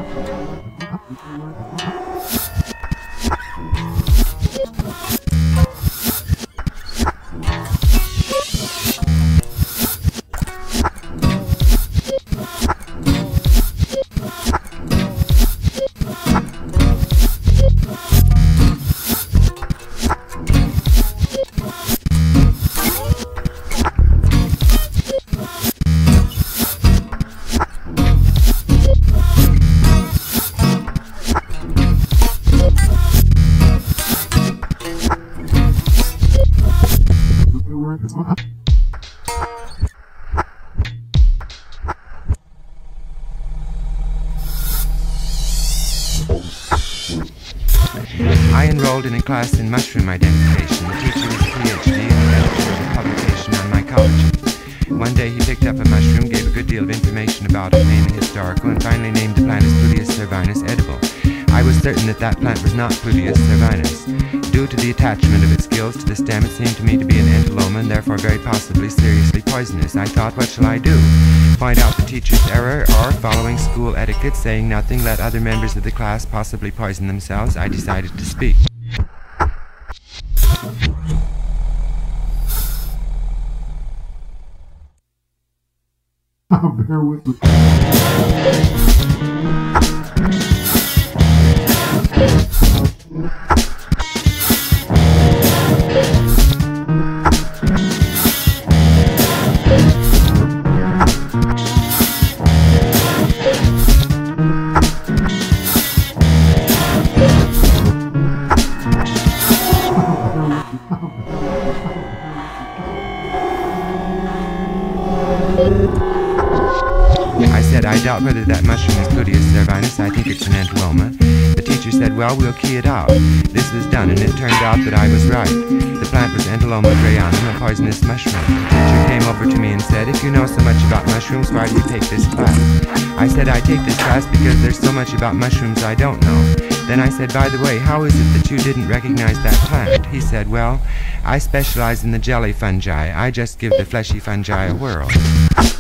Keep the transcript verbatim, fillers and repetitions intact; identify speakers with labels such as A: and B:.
A: I enrolled in a class in mushroom identification. The teacher was a P H D and the editor of a publication on mycology. One day he picked up a mushroom, gave a good deal of information about it, mainly historical, and finally named the plant as Pluteus cervinus edible. I was certain that that plant was not Pluteus cervinus. Due to the attachment of its gills to the stem, it seemed to me to be an Entoloma and therefore very possibly seriously poisonous. I thought, what shall I do? Point out the teacher's error, or, following school etiquette, saying nothing, let other members of the class possibly poison themselves? I decided to speak.
B: Bear with me.
A: I said, I doubt whether that mushroom is Pluteus cervinus. I think it's an Entoloma. The teacher said, well, we'll key it out. This was done, and it turned out that I was right. The plant was Entoloma grayanum, a poisonous mushroom. The teacher came over to me and said, if you know so much about mushrooms, why do you take this class? I said, I take this class because there's so much about mushrooms I don't know. Then I said, by the way, how is it that you didn't recognize that plant? He said, well, I specialize in the jelly fungi. I just give the fleshy fungi a whirl.